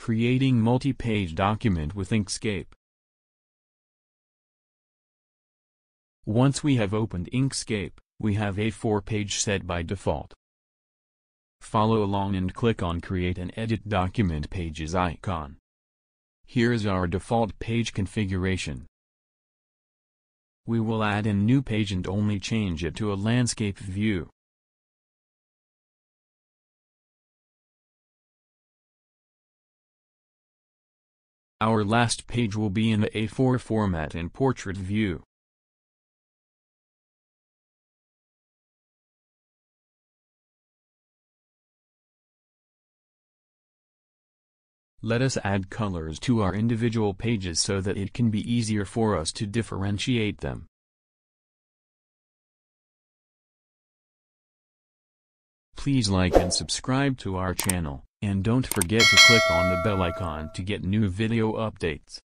Creating multi-page document with Inkscape. Once we have opened Inkscape, we have a 4-page set by default. Follow along and click on Create and Edit Document Pages icon. Here is our default page configuration. We will add a new page and only change it to a landscape view. Our last page will be in the A4 format in portrait view. Let us add colors to our individual pages so that it can be easier for us to differentiate them. Please like and subscribe to our channel, and don't forget to click on the bell icon to get new video updates.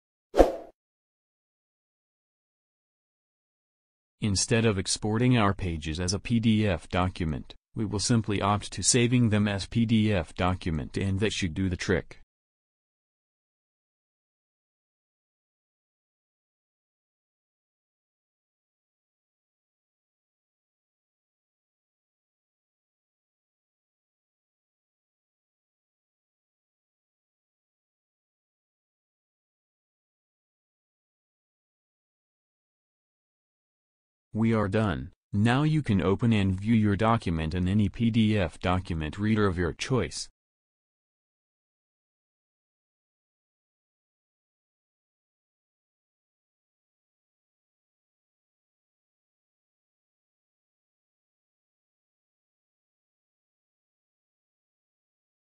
Instead of exporting our pages as a PDF document, we will simply opt to saving them as PDF document, and that should do the trick. We are done. Now you can open and view your document in any PDF document reader of your choice.